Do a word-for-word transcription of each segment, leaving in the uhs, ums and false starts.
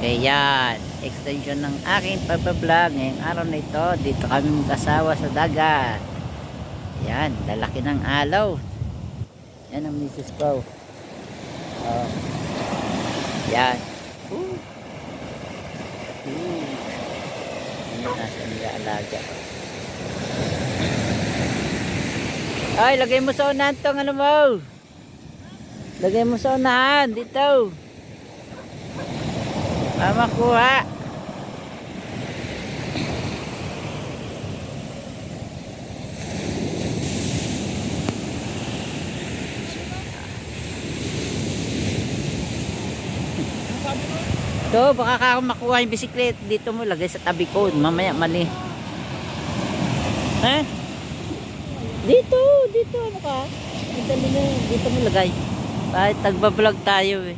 Okay, yan. Extension ng aking pagbablog. Ngayong araw na ito, dito kami magkasawa sa dagat. Yan, lalaki ng alaw. Yan ang misis ko. Oh. Yan. Ooh. Ooh. Ano nasa nila-alaga. Ay, lagay mo sa unahan tong ano mo. Lagay mo sa unahan. Dito. Mama kuha. Ito, baka ka makuha yung bisikleta. Dito mo lagay sa tabi ko. Mamaya mali. Ha? Dito, dito ano ka? Dito, dito, dito mo lagay. Kahit tagbablog tayo eh.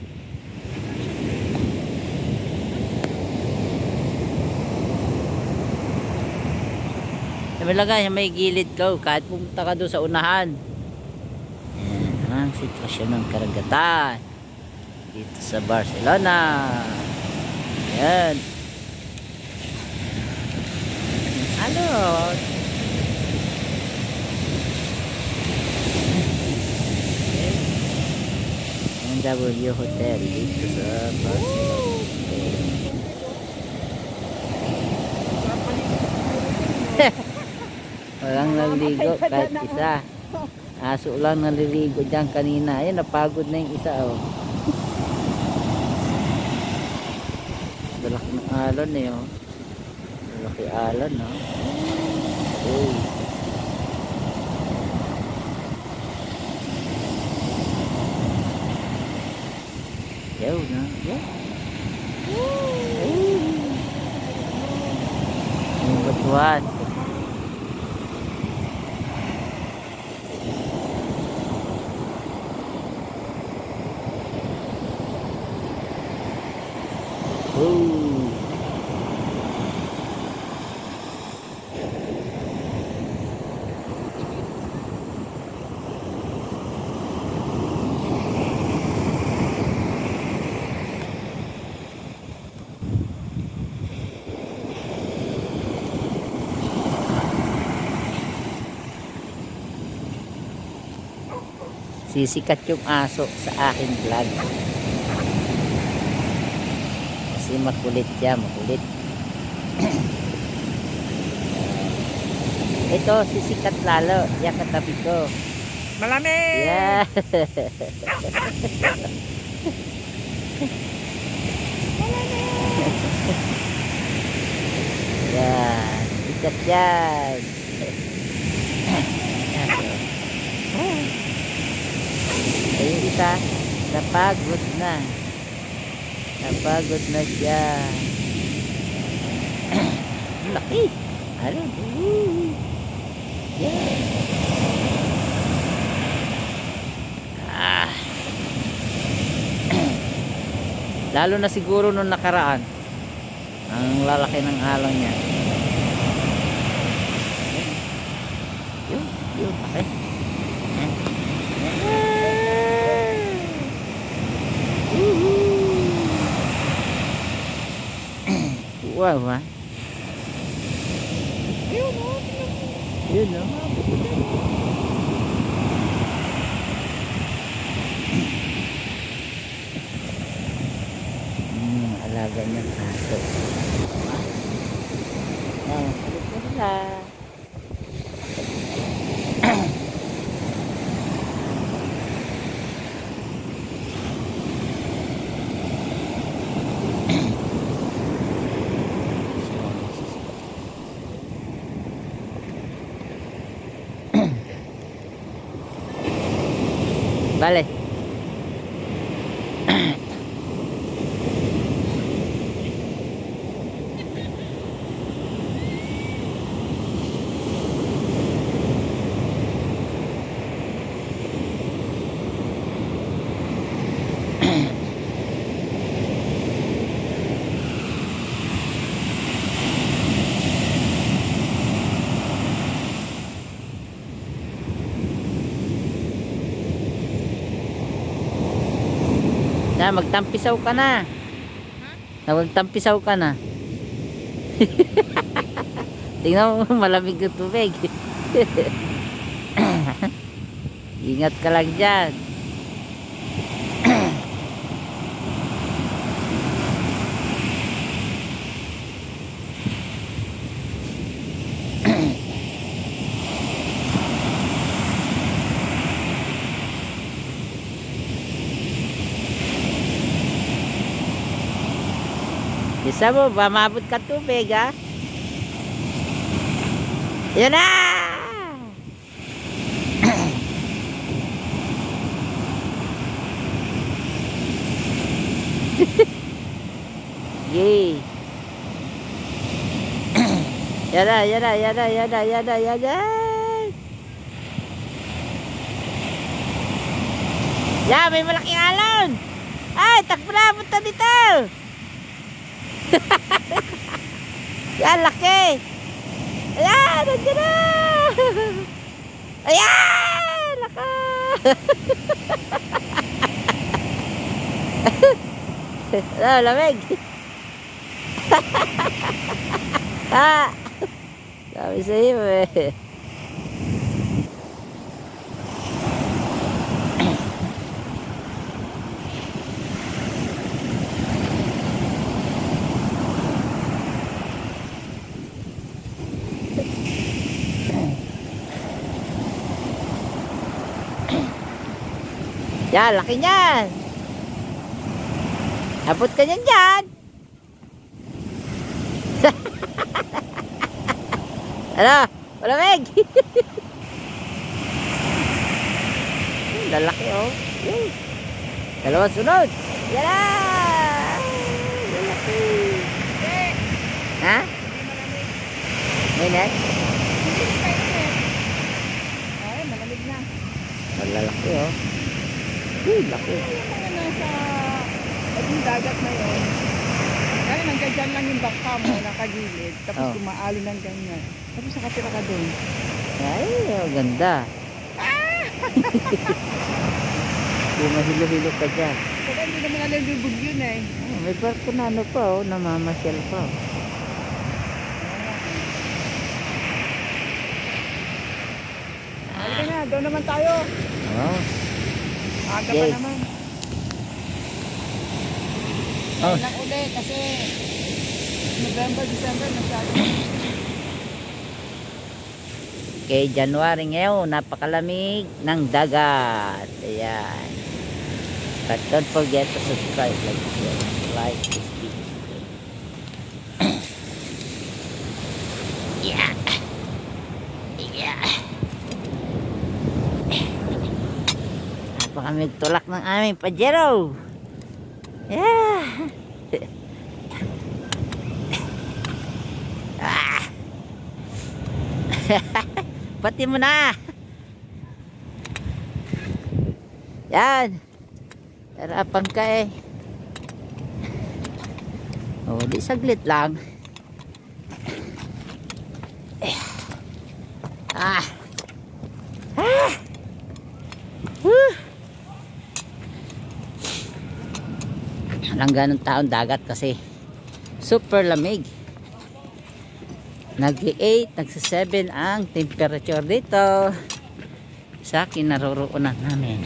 Sabi lagay, may gilid ko kahit pumunta ka doon sa unahan. Yan ang sitwasyon ng karagatan dito sa Barcelona. Yan. Ano? Ang W Hotel dito sa Barcelona. Walang naliligo kahit isa. Aso lang naliligo dyan kanina. Ayun, napagod na yung isa oh. Dalaki ng alon eh oh. Dalaki alon oh. Uy. Yaw na. Yaw. Yung batuan. Oh. Sisikat yung aso sa aking vlog. Kasi makulit siya, makulit. Ito, sisikat lalo. Yan katabi ko. Malamig! Yeah. Yan. Sikat yan. Ayun isa, napagod na. Napagod na siya. Laki. Ano? Yeah. Ah. Lalo na siguro nung nakaraan. Ang lalaki ng alon niya. Yun, yun, okay. Wow, ha? Yun, no? Yun, no? Hmm, alaga niya kaso. Ah, kulit na sila. Vale. Na, magtampisaw ka na. Nawagtampisaw ka na. Tingnan mo, malamig yung tubig. Ingat ka lang dyan. Isa mo, ba maabot ka tubig, ha? Yan na! Yay! Yan na, yan na, yan na, yan na, yan na, yan na! Yan, may malaking alon! Ay, takbo na, punta dito! Yan, laki! Ayan, nandiyan na! Ayan, laka! Ano, lamig! Ha! Sabi sa iyo eh. Yan, laki niyan. Abot ka niyan dyan. Ano? Malamig. Lalaki oh. Dalawang sunod. Yan na. Lalaki. Ha? Mainit? Ay, malamig na. Lalaki oh. Uy, laki. Kaya nasa yung dagat na yun. Kaya nandiyan lang yung bangka mo, nakagilid. Tapos Oh. kumaalo ng ganyan. Tapos nakatira ka doon. Ay, oh, ganda. Humahilo-hilo ka dyan. Kaya hindi naman nalulubog yun eh. Oh, may barko na ano pa oh, namamasyal pa oh. Halika na, doon naman tayo. Oh. Aga Yay. pa naman. Oh. Lang ulit kasi November, December masyado. Okay, January ngayon, napakalamig ng dagat. Ayan. But don't forget to subscribe, like, share, like this video. Yeah. Yeah. Napakamig tulak ng aming Pajero. Yeah. Ah. Pati mo na. Yan. Harapan ka eh. O, di saglit lang. Ah. Ah. Woo. Walang ganong taon dagat kasi super lamig. Nag-eight, nagsa-seven ang temperature dito sa kinaroroonan namin.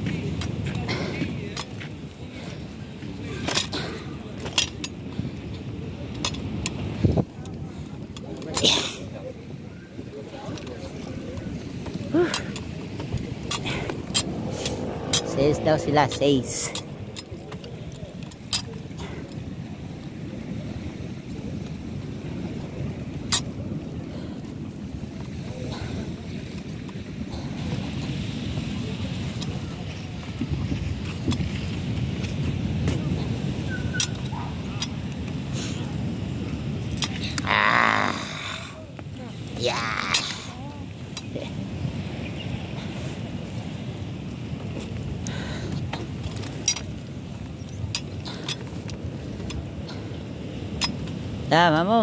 Says daw sila, says. Yeah. Tama mo.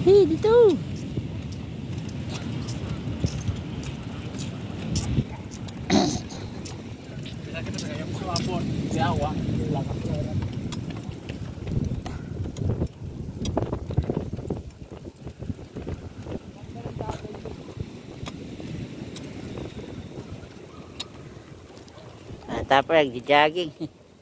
Hey, dito. Ah, tapos nag-jogging.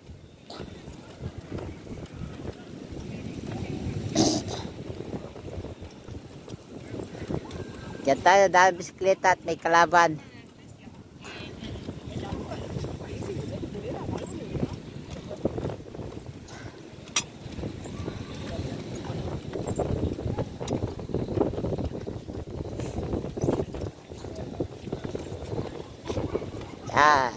Diyan tayo dahil bisikleta at may kalaban. Yan.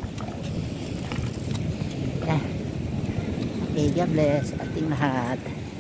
Okay, God bless ating lahat.